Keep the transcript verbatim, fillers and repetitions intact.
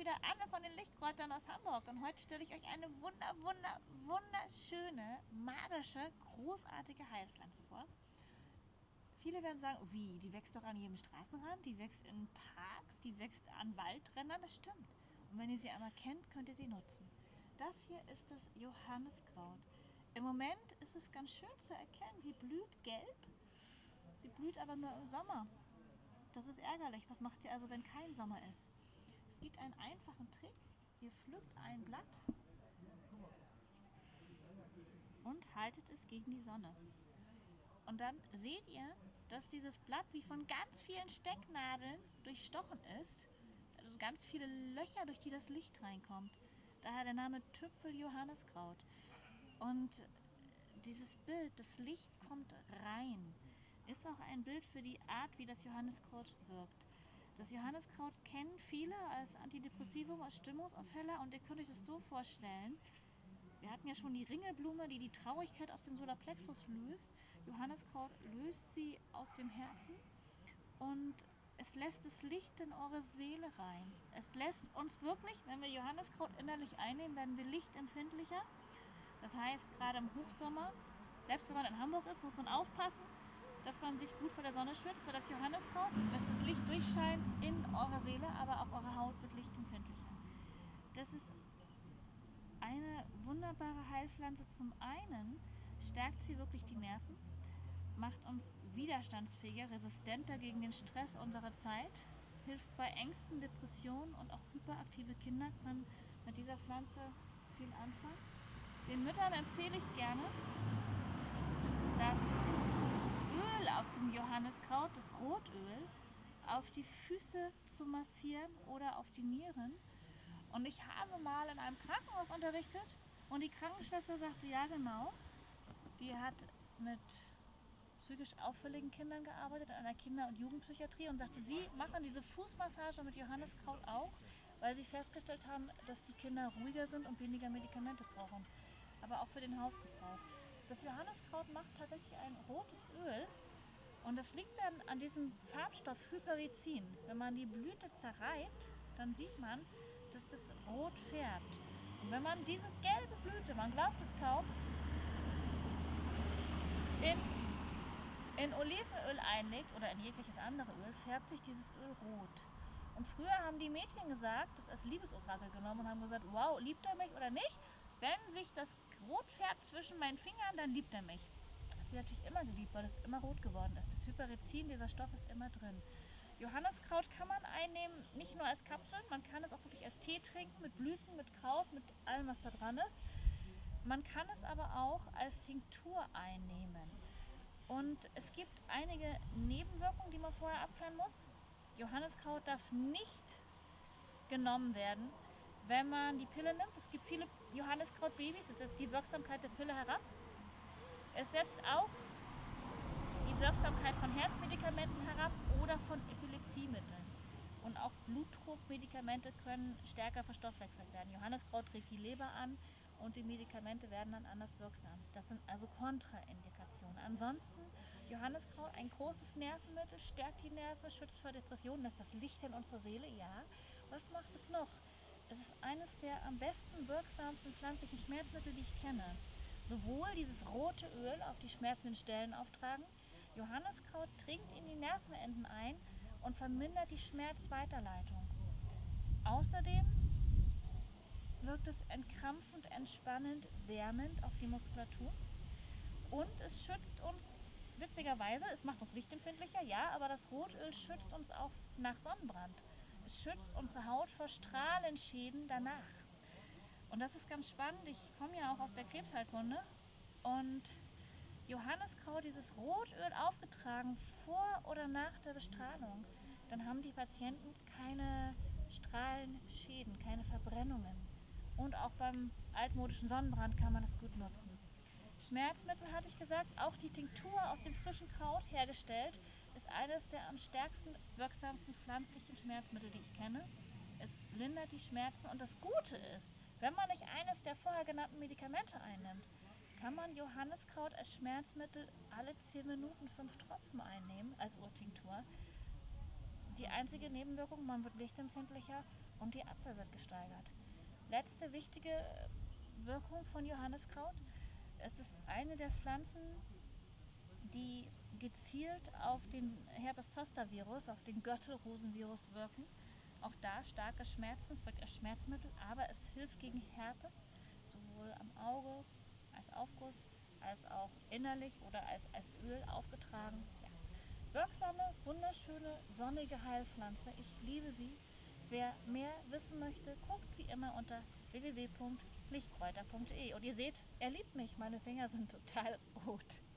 wieder Anne von den Lichtkräutern aus Hamburg und heute stelle ich euch eine wunder, wunder, wunderschöne, magische, großartige Heilpflanze vor. Viele werden sagen, wie, die wächst doch an jedem Straßenrand, die wächst in Parks, die wächst an Waldrändern, das stimmt. Und wenn ihr sie einmal kennt, könnt ihr sie nutzen. Das hier ist das Johanniskraut. Im Moment ist es ganz schön zu erkennen, sie blüht gelb, sie blüht aber nur im Sommer. Das ist ärgerlich. Was macht ihr also, wenn kein Sommer ist? Es gibt einen einfachen Trick. Ihr pflückt ein Blatt und haltet es gegen die Sonne. Und dann seht ihr, dass dieses Blatt wie von ganz vielen Stecknadeln durchstochen ist. Also ganz viele Löcher, durch die das Licht reinkommt. Daher der Name Tüpfel-Johanniskraut. Und dieses Bild, das Licht kommt rein, ist auch ein Bild für die Art, wie das Johanniskraut wirkt. Das Johanniskraut kennen viele als Antidepressivum, als Stimmungsaufheller und ihr könnt euch das so vorstellen. Wir hatten ja schon die Ringelblume, die die Traurigkeit aus dem Solarplexus löst. Johanniskraut löst sie aus dem Herzen und es lässt das Licht in eure Seele rein. Es lässt uns wirklich, wenn wir Johanniskraut innerlich einnehmen, werden wir lichtempfindlicher. Das heißt, gerade im Hochsommer, selbst wenn man in Hamburg ist, muss man aufpassen, dass man sich gut vor der Sonne schützt, weil das Johanniskraut lässt das Licht durchscheinen in eure Seele, aber auch eure Haut wird lichtempfindlicher. Das ist eine wunderbare Heilpflanze. Zum einen stärkt sie wirklich die Nerven, macht uns widerstandsfähiger, resistenter gegen den Stress unserer Zeit, hilft bei Ängsten, Depressionen und auch hyperaktive Kinder können mit dieser Pflanze viel anfangen. Den Müttern empfehle ich gerne, das Öl aus dem Johanniskraut, das Rotöl, auf die Füße zu massieren oder auf die Nieren. Und ich habe mal in einem Krankenhaus unterrichtet und die Krankenschwester sagte, ja genau, die hat mit psychisch auffälligen Kindern gearbeitet in einer Kinder- und Jugendpsychiatrie und sagte, sie machen diese Fußmassage mit Johanniskraut auch, weil sie festgestellt haben, dass die Kinder ruhiger sind und weniger Medikamente brauchen, aber auch für den Hausgebrauch. Das Johanniskraut macht tatsächlich ein rotes Öl und das liegt dann an diesem Farbstoff Hyperizin. Wenn man die Blüte zerreibt, dann sieht man, dass das rot färbt. Und wenn man diese gelbe Blüte, man glaubt es kaum, in, in Olivenöl einlegt oder in jegliches andere Öl, färbt sich dieses Öl rot. Und früher haben die Mädchen gesagt, das als Liebesorakel genommen und haben gesagt, wow, liebt er mich oder nicht? Wenn sich das rot färbt zwischen meinen Fingern, dann liebt er mich. Hat sie natürlich immer geliebt, weil es immer rot geworden ist. Das Hyperizin, dieser Stoff, ist immer drin. Johanniskraut kann man einnehmen, nicht nur als Kapseln, man kann es auch wirklich als Tee trinken, mit Blüten, mit Kraut, mit allem, was da dran ist. Man kann es aber auch als Tinktur einnehmen. Und es gibt einige Nebenwirkungen, die man vorher abklären muss. Johanniskraut darf nicht genommen werden, wenn man die Pille nimmt. Es gibt viele Johanniskraut-Babys, es setzt die Wirksamkeit der Pille herab. Es setzt auch die Wirksamkeit von Herzmedikamenten herab oder von Epilepsiemitteln. Und auch Blutdruckmedikamente können stärker verstoffwechselt werden. Johanniskraut regt die Leber an und die Medikamente werden dann anders wirksam. Das sind also Kontraindikationen. Ansonsten, Johanniskraut, ein großes Nervenmittel, stärkt die Nerven, schützt vor Depressionen, lässt das Licht in unsere Seele, ja. Was macht es noch? Es ist eines der am besten wirksamsten pflanzlichen Schmerzmittel, die ich kenne. Sowohl dieses rote Öl auf die schmerzenden Stellen auftragen, Johanniskraut dringt in die Nervenenden ein und vermindert die Schmerzweiterleitung. Außerdem wirkt es entkrampfend, entspannend, wärmend auf die Muskulatur und es schützt uns, witzigerweise, es macht uns lichtempfindlicher, ja, aber das Rotöl schützt uns auch nach Sonnenbrand. Es schützt unsere Haut vor Strahlenschäden danach. Und das ist ganz spannend, ich komme ja auch aus der Krebsheilkunde und Johanniskraut, dieses Rotöl aufgetragen vor oder nach der Bestrahlung, dann haben die Patienten keine Strahlenschäden, keine Verbrennungen. Und auch beim altmodischen Sonnenbrand kann man das gut nutzen. Schmerzmittel hatte ich gesagt, auch die Tinktur aus dem frischen Kraut hergestellt, ist eines der am stärksten wirksamsten pflanzlichen Schmerzmittel, die ich kenne. Es lindert die Schmerzen und das Gute ist, wenn man nicht eines der vorher genannten Medikamente einnimmt, kann man Johanniskraut als Schmerzmittel alle zehn Minuten fünf Tropfen einnehmen als Urtinktur. Die einzige Nebenwirkung, man wird lichtempfindlicher und die Abwehr wird gesteigert. Letzte wichtige Wirkung von Johanniskraut: Es ist eine der Pflanzen, die gezielt auf den Herpes-Zoster-Virus, auf den Gürtelrosenvirus wirken. Auch da starke Schmerzen, es wirkt als Schmerzmittel, aber es hilft gegen Herpes, sowohl am Auge als Aufguss, als auch innerlich oder als, als Öl aufgetragen. Ja. Wirksame, wunderschöne, sonnige Heilpflanze. Ich liebe sie. Wer mehr wissen möchte, guckt wie immer unter w w w punkt lichtkräuter punkt d e. Und ihr seht, er liebt mich. Meine Finger sind total rot.